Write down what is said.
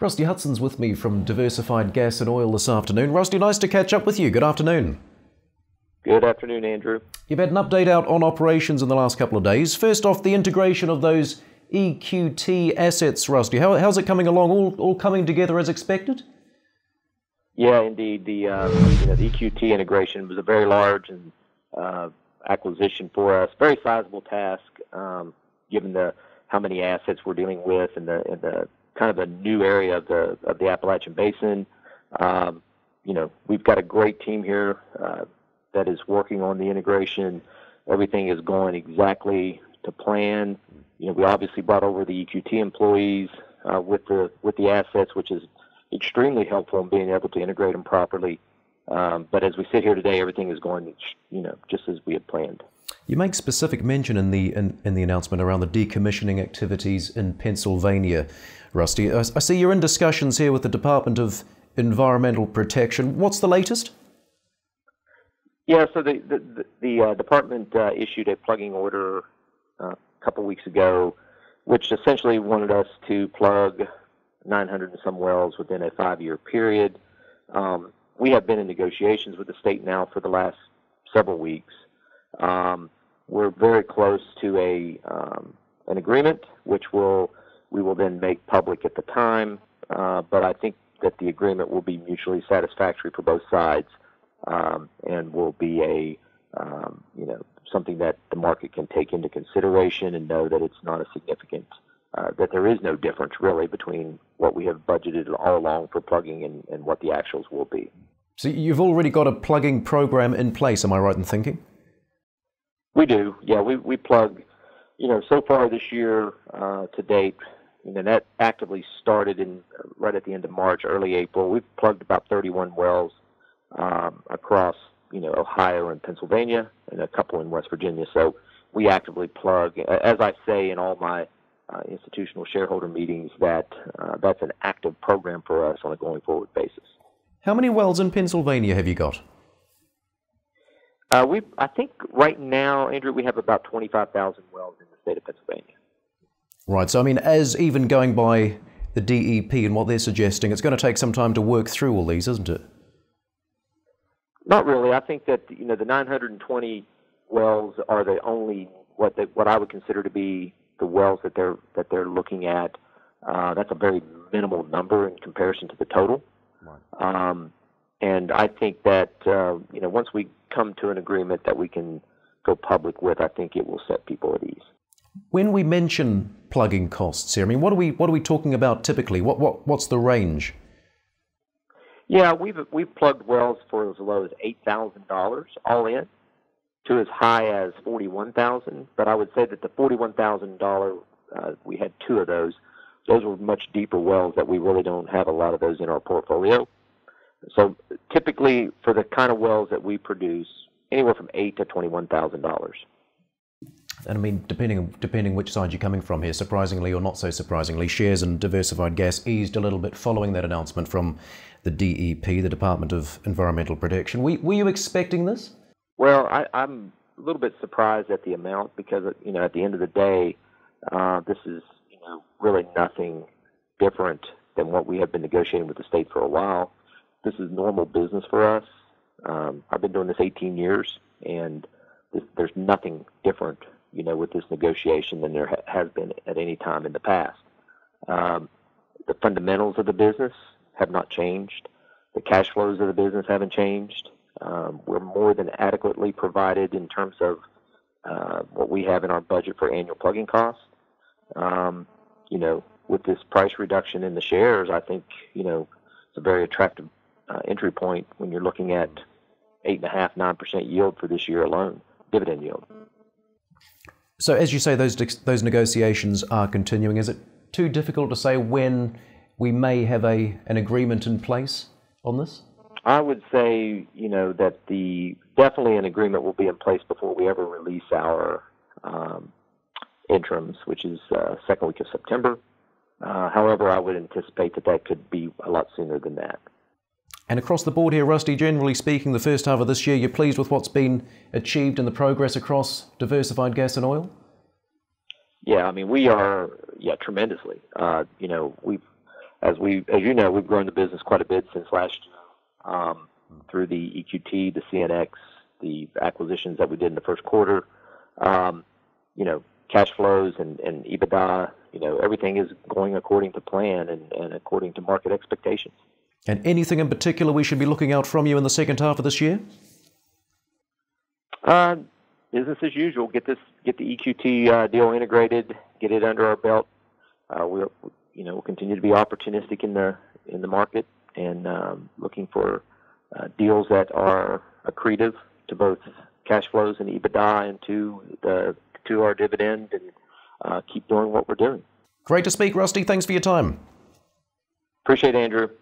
Rusty Hutson's with me from Diversified Gas and Oil this afternoon. Rusty, nice to catch up with you. Good afternoon. Good afternoon, Andrew. You've had an update out on operations in the last couple of days. First off, the integration of those EQT assets, Rusty. How's it coming along? All coming together as expected? Yeah, indeed. The EQT integration was a very large and acquisition for us. Very sizable task, given how many assets we're dealing with and the kind of a new area of the Appalachian Basin. We've got a great team here that is working on the integration. Everything is going exactly to plan. We obviously brought over the EQT employees with the assets, which is extremely helpful in being able to integrate them properly. But as we sit here today, everything is going, just as we had planned. You make specific mention in the announcement around the decommissioning activities in Pennsylvania, Rusty. I see you're in discussions here with the Department of Environmental Protection. What's the latest? Yeah, so the department issued a plugging order a couple weeks ago, which essentially wanted us to plug 900 and some wells within a 5-year period. We have been in negotiations with the state now for the last several weeks. We're very close to an agreement, which we will then make public at the time. But I think that the agreement will be mutually satisfactory for both sides, and will be something that the market can take into consideration and know that it's not a significant, that there is no difference really between what we have budgeted all along for plugging and what the actuals will be. So you've already got a plugging program in place, am I right in thinking? We do, yeah. We plug, so far this year to date, that actively started right at the end of March, early April. We've plugged about 31 wells across, Ohio and Pennsylvania, and a couple in West Virginia. So we actively plug, as I say in all my institutional shareholder meetings, that's an active program for us on a going forward basis. How many wells in Pennsylvania have you got? I think right now, Andrew, we have about 25,000 wells in the state of Pennsylvania. Right. So, as even going by the DEP and what they're suggesting, it's going to take some time to work through all these, isn't it? Not really. I think that, the 920 wells are the only, what I would consider to be the wells that they're looking at. That's a very minimal number in comparison to the total. Right. And I think that, once we come to an agreement that we can go public with, I think it will set people at ease. When we mention plugging costs here, what are we talking about typically? What's the range? Yeah, we've plugged wells for as low as $8,000 all in to as high as $41,000. But I would say that the $41,000, we had 2 of those. Those were much deeper wells that we really don't have a lot of those in our portfolio. So typically, for the kind of wells that we produce, anywhere from $8,000 to $21,000. And depending which side you're coming from here, surprisingly or not so surprisingly, shares in Diversified Gas eased a little bit following that announcement from the DEP, the Department of Environmental Protection. Were you expecting this? Well, I'm a little bit surprised at the amount because, at the end of the day, this is, really nothing different than what we have been negotiating with the state for a while. This is normal business for us. I've been doing this 18 years, and there's nothing different, with this negotiation than there has been at any time in the past. The fundamentals of the business have not changed. The cash flows of the business haven't changed. We're more than adequately provided in terms of what we have in our budget for annual plugging costs. With this price reduction in the shares, I think, it's a very attractive entry point when you're looking at 8.5%, 9% yield for this year alone, dividend yield. So as you say, those negotiations are continuing. Is it too difficult to say when we may have an agreement in place on this? I would say, that definitely an agreement will be in place before we ever release our interims, which is second week of September. However, I would anticipate that could be a lot sooner than that. And across the board here, Rusty, generally speaking, the first half of this year, you're pleased with what's been achieved and the progress across Diversified Gas and Oil? Yeah, we are, tremendously. as you know, we've grown the business quite a bit since last year, through the EQT, the CNX, the acquisitions that we did in the first quarter. Cash flows and EBITDA, everything is going according to plan and according to market expectations. And anything in particular we should be looking out from you in the second half of this year? Business as usual. Get the EQT deal integrated, get it under our belt. We'll continue to be opportunistic in the market and looking for deals that are accretive to both cash flows and EBITDA and to our dividend, and keep doing what we're doing. Great to speak, Rusty. Thanks for your time. Appreciate it, Andrew.